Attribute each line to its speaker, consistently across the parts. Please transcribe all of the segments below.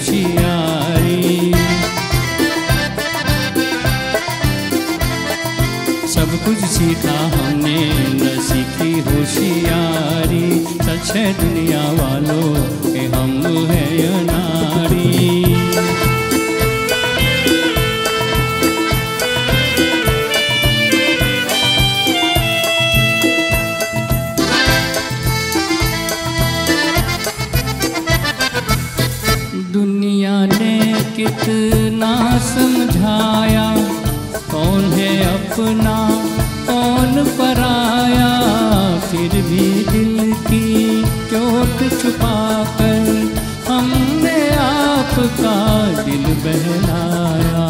Speaker 1: होशियारी। सब कुछ सीखा हमने न सीखी होशियारी। सच है दुनिया वालों के हम है अनारी। दुनिया ने कितना समझाया, कौन है अपना कौन पराया। फिर भी दिल की चोट छुपाकर हमने आपका दिल बहलाया।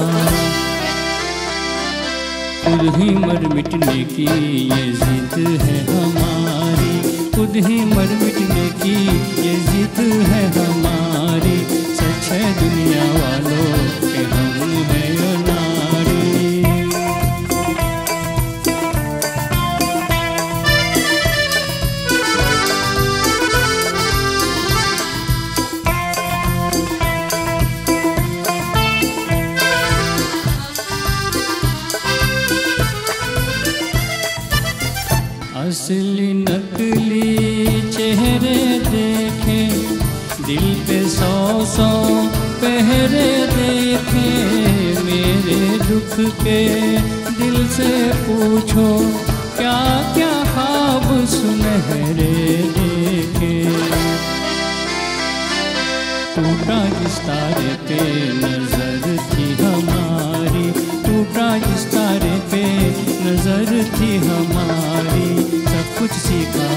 Speaker 1: खुद ही मर मिटने की ये जिद है हमारी। खुद ही मर मिटने की ये जिद है हमारी। सच है दुनिया वालों के हम हैं अनारी। असली नकली चेहरे देखे, दिल पे 100 पहरे देखे। मेरे दुख के दिल से पूछो, क्या क्या ख्वाब सुनहरे देखे। टूटा जिस तारे पे नजर थी हमारी, टूटा जिस तारे पे नजर थी हमारी। सब कुछ सीखा